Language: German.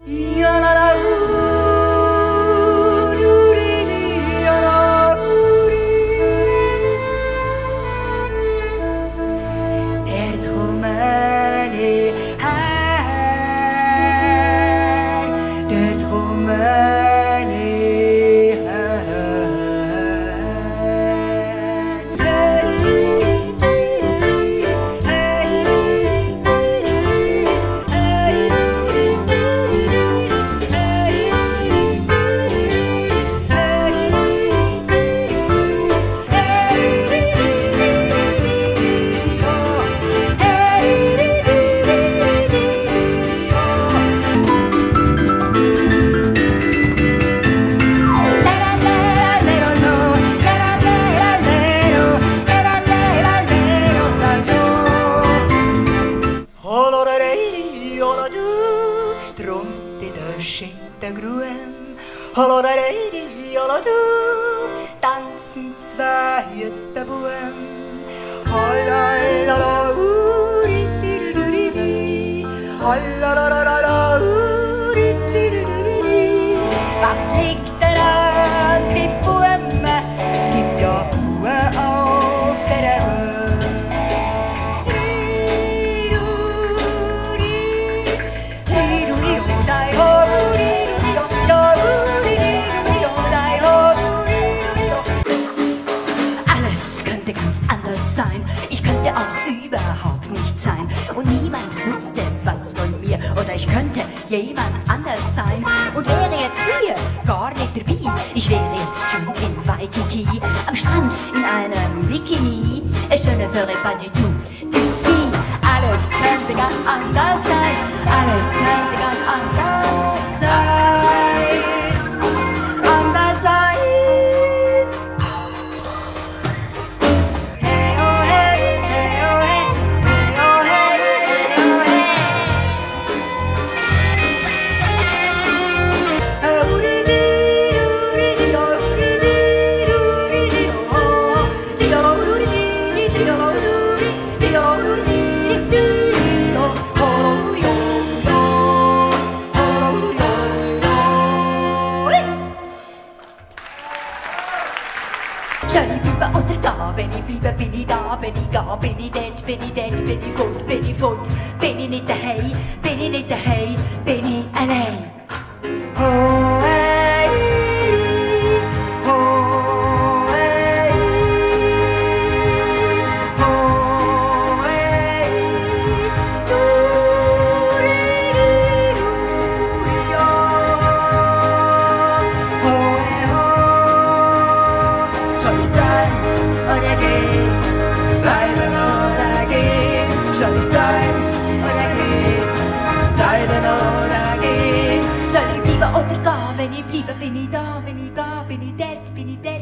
Tanzen zwei Jütterbuben. Was liegt denn an die Bäume? Es gibt ja Uhr auf der Welt. Alles könnte ganz anders sein. Ich könnte auch überhaupt nicht sein. Und niemand wüsste was von mir. Oder ich könnte jemand anders sein. Und wäre jetzt hier gar nicht dabei. Ich wäre jetzt schon in Waikiki. Am Strand in einem Bikini. Je ne ferais pas du tout du Ski. Alles könnte ganz anders sein. Alles könnte ganz anders sein. Anders sein. Hey, oh, hey, hey, oh, hey, hey, oh, hey, hey, oh, hey. Soll ich bleiben oder gehen? Wenn ich bleibe, bin ich da. Wenn ich gehe, bin ich dort. Bin ich dort, bin ich fort, bin ich fort. Bin ich nicht daheim, bin ich nicht daheim, bin ich allein. Oh, hey, oh, hey, oh, hey, soll ich bleiben oder gehen? Bleiben oder gehen? Soll ich bleiben oder gehen? Bleiben oder gehen? Soll ich bleiben oder gehen? Wenn ich bleibe, bin ich da. Wenn ich gehe, bin ich dort, bin ich dort.